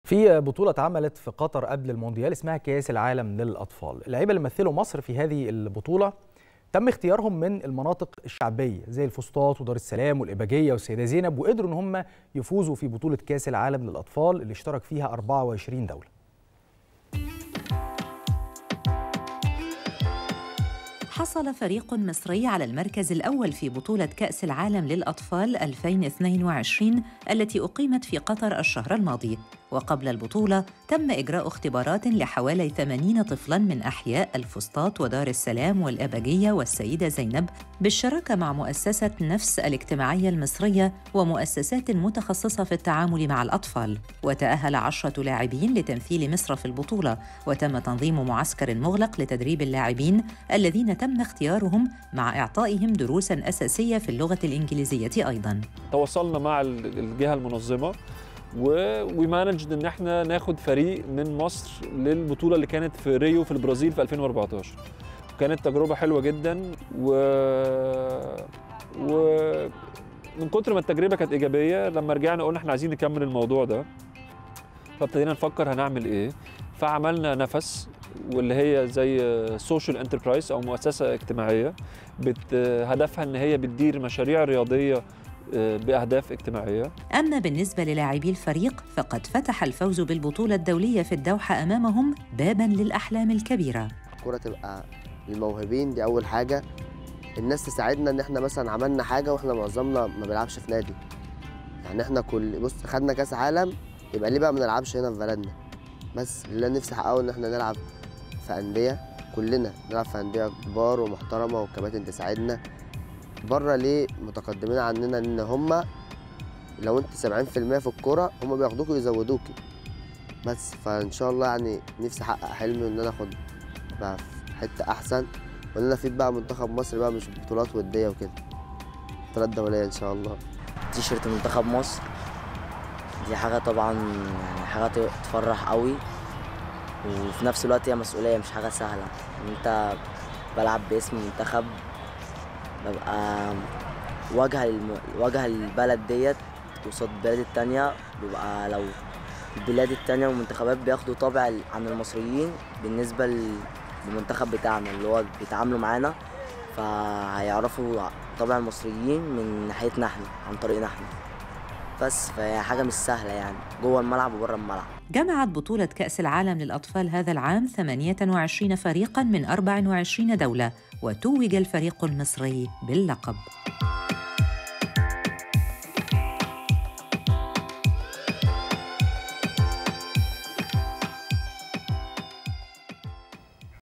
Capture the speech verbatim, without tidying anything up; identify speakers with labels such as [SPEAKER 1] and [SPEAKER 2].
[SPEAKER 1] في بطولة اتعملت في قطر قبل المونديال اسمها كأس العالم للأطفال. اللعيبة اللي مثلوا مصر في هذه البطولة تم اختيارهم من المناطق الشعبية زي الفسطاط ودار السلام والإباجية والسيدة زينب، وقدروا ان هم يفوزوا في بطولة كأس العالم للأطفال اللي اشترك فيها أربعة وعشرين دولة.
[SPEAKER 2] حصل فريق مصري على المركز الأول في بطولة كأس العالم للأطفال ألفين واثنين وعشرين التي أقيمت في قطر الشهر الماضي. وقبل البطولة تم إجراء اختبارات لحوالي ثمانين طفلاً من أحياء الفسطاط ودار السلام والأباجية والسيدة زينب بالشراكة مع مؤسسة نفس الاجتماعية المصرية ومؤسسات متخصصة في التعامل مع الأطفال. وتأهل عشرة لاعبين لتمثيل مصر في البطولة، وتم تنظيم معسكر مغلق لتدريب اللاعبين الذين تم اختيارهم مع إعطائهم دروساً أساسية في اللغة الإنجليزية أيضاً.
[SPEAKER 3] تواصلنا مع الجهة المنظمة ومانجد ان احنا ناخد فريق من مصر للبطوله اللي كانت في ريو في البرازيل في ألفين وأربعتاشر. كانت تجربه حلوه جدا و و من كتر ما التجربه كانت ايجابيه، لما رجعنا قلنا احنا عايزين نكمل الموضوع ده، فابتدينا نفكر هنعمل ايه. فعملنا نفس، واللي هي زي سوشيال انتربرايز او مؤسسه اجتماعيه بت... هدفها ان هي بتدير مشاريع رياضيه بأهداف اجتماعية.
[SPEAKER 2] أما بالنسبة للاعبي الفريق فقد فتح الفوز بالبطولة الدولية في الدوحة أمامهم باباً للأحلام الكبيرة.
[SPEAKER 4] الكرة تبقى للموهوبين، دي أول حاجة. الناس تساعدنا إن إحنا مثلا عملنا حاجة وإحنا معظمنا ما بنلعبش في نادي، يعني إحنا كل بص خدنا كأس عالم، يبقى ليه بقى ما نلعبش هنا في بلدنا؟ بس اللي أنا نفسي أحققه إن إحنا نلعب في أندية، كلنا نلعب في أندية كبار ومحترمة والكباتن تساعدنا. بره ليه متقدمين عننا؟ ان هم لو انت سبعين في المية في الكوره هم بياخدوكي ويزودوكي بس. فان شاء الله يعني نفسي احقق حلمي ان انا اخد بقى في حته احسن، وان انا افيد بقى منتخب مصر بقى، مش بطولات وديه وكده، بطولات دوليه ان شاء الله.
[SPEAKER 5] تيشيرت منتخب مصر دي حاجه طبعا يعني حاجه تفرح قوي، وفي نفس الوقت هي مسؤوليه، مش حاجه سهله. انت بلعب باسم منتخب، ببقى واجهه الم... واجهه البلد ديت قصاد البلاد التانية. بيبقى لو البلاد التانية والمنتخبات بياخدوا طابع عن المصريين بالنسبة للمنتخب بتاعنا اللي هو بيتعاملوا معانا، فهيعرفوا طابع المصريين من ناحيتنا احنا عن طريقنا احنا بس. فهي حاجة مش سهلة يعني جوه الملعب وبره الملعب.
[SPEAKER 2] جمعت بطولة كأس العالم للأطفال هذا العام ثمانية وعشرين فريقاً من أربع وعشرين دولة، وتوج الفريق المصري باللقب.